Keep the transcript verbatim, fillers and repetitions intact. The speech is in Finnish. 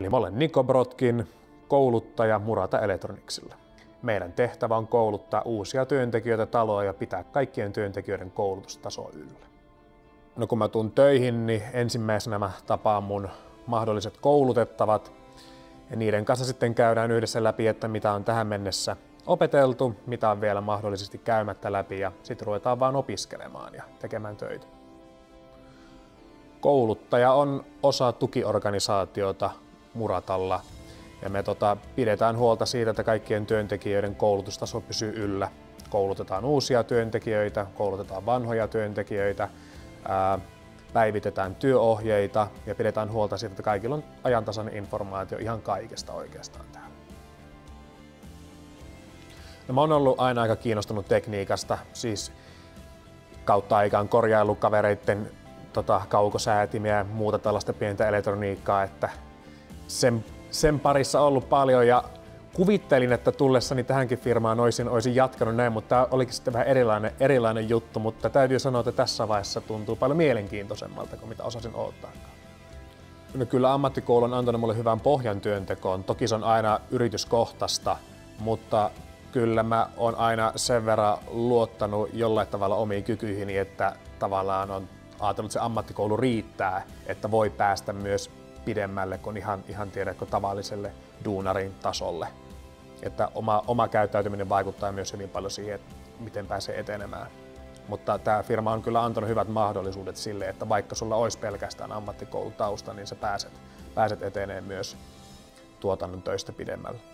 Eli mä olen Niko Brotkin, kouluttaja Murata Electronicsilla. Meidän tehtävä on kouluttaa uusia työntekijöitä taloon ja pitää kaikkien työntekijöiden koulutustasoa yllä. No kun mä tuun töihin, niin ensimmäisenä mä tapaan mun mahdolliset koulutettavat ja niiden kanssa sitten käydään yhdessä läpi, että mitä on tähän mennessä opeteltu, mitä on vielä mahdollisesti käymättä läpi ja sitten ruvetaan vaan opiskelemaan ja tekemään töitä. Kouluttaja on osa tukiorganisaatiota Muratalla ja me tota, pidetään huolta siitä, että kaikkien työntekijöiden koulutustaso pysyy yllä. Koulutetaan uusia työntekijöitä, koulutetaan vanhoja työntekijöitä, ää, päivitetään työohjeita ja pidetään huolta siitä, että kaikilla on ajantasainen informaatio ihan kaikesta oikeastaan täällä. No, mä oon ollut aina aika kiinnostunut tekniikasta, siis kautta aikaan korjaillut kavereitten tota, kaukosäätimiä ja muuta tällaista pientä elektroniikkaa, että sen, sen parissa on ollut paljon ja kuvittelin, että tullessani tähänkin firmaan olisin, olisin jatkanut näin, mutta tämä olikin sitten vähän erilainen, erilainen juttu, mutta täytyy sanoa, että tässä vaiheessa tuntuu paljon mielenkiintoisemmalta kuin mitä osasin odottaakaan. No, kyllä ammattikoulu on antanut mulle hyvän pohjan työntekoon. Toki se on aina yrityskohtaista, mutta kyllä mä oon aina sen verran luottanut jollain tavalla omiin kykyihini, että tavallaan on ajatellut, että se ammattikoulu riittää, että voi päästä myös pidemmälle kuin ihan, ihan tiedätkö, tavalliselle duunarin tasolle. Että oma, oma käyttäytyminen vaikuttaa myös hyvin paljon siihen, että miten pääsee etenemään. Mutta tämä firma on kyllä antanut hyvät mahdollisuudet sille, että vaikka sulla olisi pelkästään ammattikoulutausta, niin sä pääset, pääset etenemään myös tuotannon töistä pidemmälle.